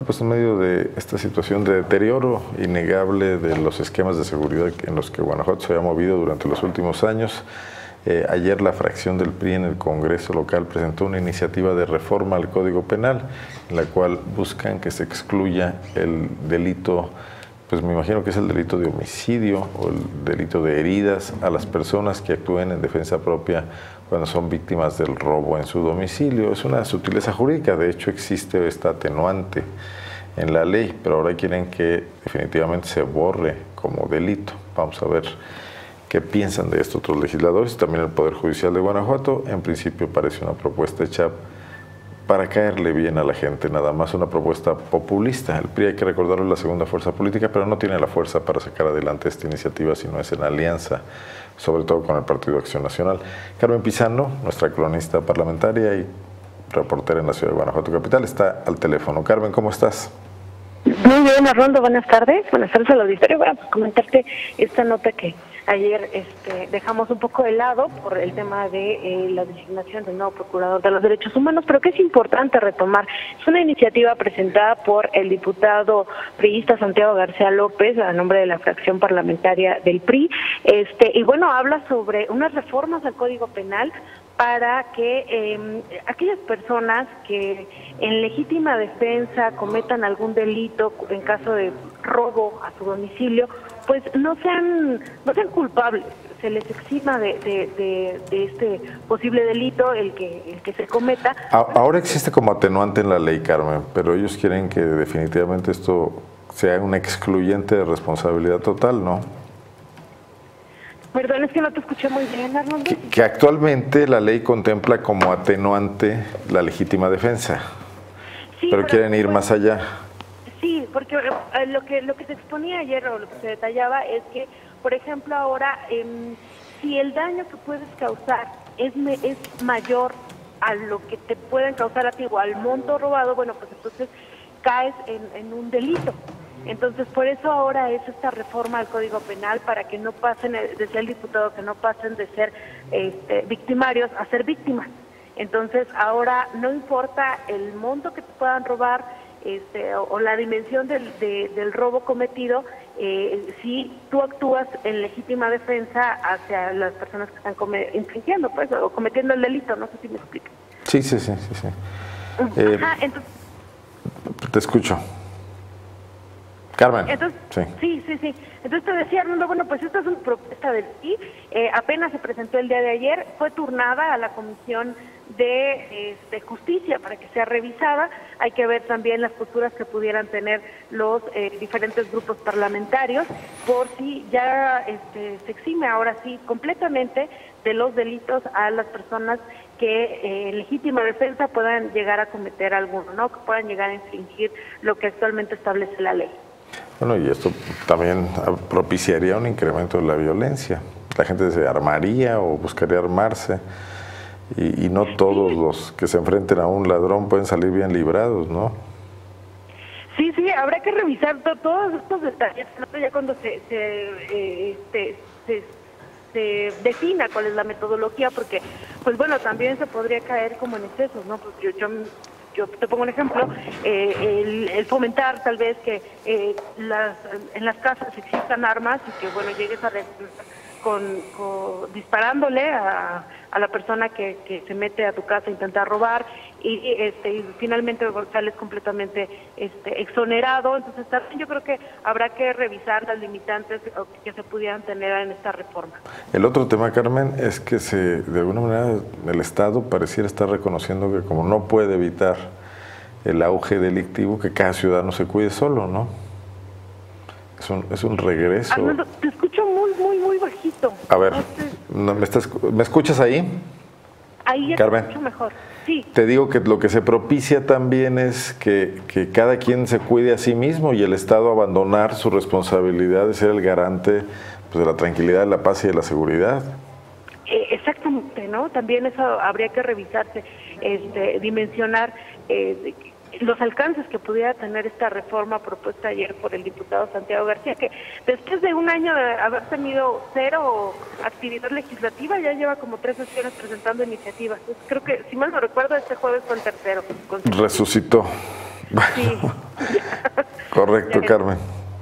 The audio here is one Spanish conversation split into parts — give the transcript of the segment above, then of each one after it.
Pues en medio de esta situación de deterioro innegable de los esquemas de seguridad en los que Guanajuato se había movido durante los últimos años, ayer la fracción del PRI en el Congreso local presentó una iniciativa de reforma al Código Penal, en la cual buscan que se excluya el delito, pues me imagino que es el delito de homicidio o el delito de heridas a las personas que actúen en defensa propia cuando son víctimas del robo en su domicilio. Es una sutileza jurídica, de hecho existe esta atenuante en la ley, pero ahora quieren que definitivamente se borre como delito. Vamos a ver qué piensan de esto otros legisladores, también el Poder Judicial de Guanajuato. En principio parece una propuesta hecha para caerle bien a la gente, nada más una propuesta populista. El PRI, hay que recordarlo, es la segunda fuerza política, pero no tiene la fuerza para sacar adelante esta iniciativa si no es en alianza, sobre todo con el Partido Acción Nacional. Carmen Pizano, nuestra cronista parlamentaria y reportera en la ciudad de Guanajuato capital, está al teléfono. Carmen, ¿cómo estás? Muy bien, Arnoldo, buenas tardes al auditorio. Bueno, pues comentarte esta nota que ayer dejamos un poco de lado por el tema de la designación del nuevo procurador de los derechos humanos, pero que es importante retomar. Es una iniciativa presentada por el diputado priista Santiago García López, a nombre de la fracción parlamentaria del PRI, y bueno, habla sobre unas reformas al Código Penal para que aquellas personas que en legítima defensa cometan algún delito en caso de robo a su domicilio, pues no sean culpables, se les exima de este posible delito el que se cometa. Ahora existe como atenuante en la ley, Carmen, pero ellos quieren que definitivamente esto sea un excluyente de responsabilidad total, ¿no? Perdón, es que no te escuché muy bien, Arnoldo. Que actualmente la ley contempla como atenuante la legítima defensa, sí, pero quieren ir más allá. Sí, porque lo que se exponía ayer o lo que se detallaba es que, por ejemplo, ahora, si el daño que puedes causar es mayor a lo que te pueden causar a ti o al monto robado, bueno, pues entonces caes en un delito. Entonces, por eso ahora es esta reforma al Código Penal, para que no pasen, decía el diputado, que no pasen de ser victimarios a ser víctimas. Entonces, ahora no importa el monto que te puedan robar o la dimensión del robo cometido, si tú actúas en legítima defensa hacia las personas que están infringiendo, pues, o cometiendo el delito. No sé si me explico. Sí. Ajá, entonces, te escucho. Carmen. Entonces, sí. Entonces te decía, Arnoldo, bueno, pues esta es una propuesta del PRI, apenas se presentó el día de ayer, fue turnada a la Comisión de Justicia para que sea revisada. Hay que ver también las posturas que pudieran tener los diferentes grupos parlamentarios, por si ya se exime ahora sí completamente de los delitos a las personas que en legítima defensa puedan llegar a cometer alguno, ¿no? Que puedan llegar a infringir lo que actualmente establece la ley. Bueno, y esto también propiciaría un incremento de la violencia. La gente se armaría o buscaría armarse, y no todos los que se enfrenten a un ladrón pueden salir bien librados, ¿no? Sí, habrá que revisar todos estos detalles, ¿no? Ya cuando se defina cuál es la metodología, porque, pues bueno, también se podría caer como en excesos, ¿no? Pues yo te pongo un ejemplo, el fomentar tal vez que en las casas existan armas y que, bueno, llegues a disparándole a la persona que se mete a tu casa a intentar robar y finalmente sales completamente exonerado. Entonces también yo creo que habrá que revisar las limitantes que se pudieran tener en esta reforma. El otro tema, Carmen, es que de alguna manera el Estado pareciera estar reconociendo que como no puede evitar el auge delictivo, que cada ciudadano se cuide solo, ¿no? Es un regreso. Arnoldo, te escucho muy bajito. A ver, ¿me escuchas ahí? Ahí ya Carmen, te escucho mejor. Sí. Te digo que lo que se propicia también es que cada quien se cuide a sí mismo y el Estado abandonar su responsabilidad de ser el garante, pues, de la tranquilidad, de la paz y de la seguridad. Exactamente, ¿no? También eso habría que revisarse, dimensionar los alcances que pudiera tener esta reforma propuesta ayer por el diputado Santiago García, que después de un año de haber tenido cero actividad legislativa, ya lleva como 3 sesiones presentando iniciativas. Entonces, creo que, si mal no recuerdo, este jueves fue el tercero. Resucitó. Sí. Correcto, Carmen.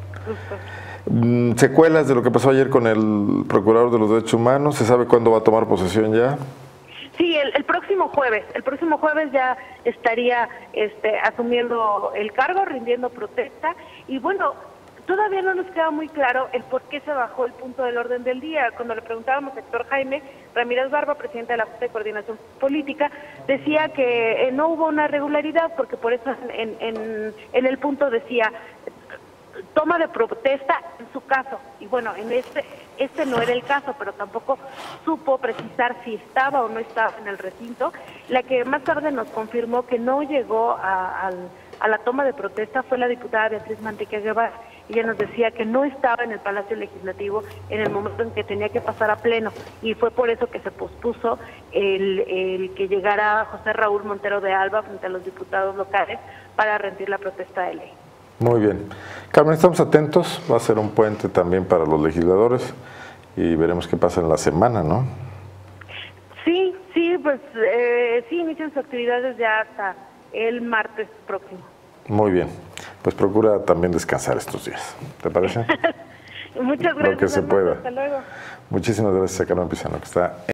Secuelas de lo que pasó ayer con el Procurador de los Derechos Humanos. ¿Se sabe cuándo va a tomar posesión ya? Sí, el próximo jueves. El próximo jueves ya estaría asumiendo el cargo, rindiendo protesta. Y bueno, todavía no nos queda muy claro el por qué se bajó el punto del orden del día. Cuando le preguntábamos a Héctor Jaime Ramírez Barba, presidente de la Junta de Coordinación Política, decía que no hubo una irregularidad, porque por eso en el punto decía toma de protesta en su caso. Y bueno, en este no era el caso, pero tampoco supo precisar si estaba o no estaba en el recinto. La que más tarde nos confirmó que no llegó a la toma de protesta fue la diputada Beatriz Manteca Guevara. Ella nos decía que no estaba en el Palacio Legislativo en el momento en que tenía que pasar a pleno, y fue por eso que se pospuso el que llegara José Raúl Montero de Alba frente a los diputados locales para rendir la protesta de ley. Muy bien. Carmen, estamos atentos. Va a ser un puente también para los legisladores y veremos qué pasa en la semana, ¿no? Sí, pues sí inician sus actividades ya hasta el martes próximo. Muy bien. Pues procura también descansar estos días. ¿Te parece? Muchas gracias. Lo que se pueda. Hasta luego. Muchísimas gracias a Carmen Pizano, que está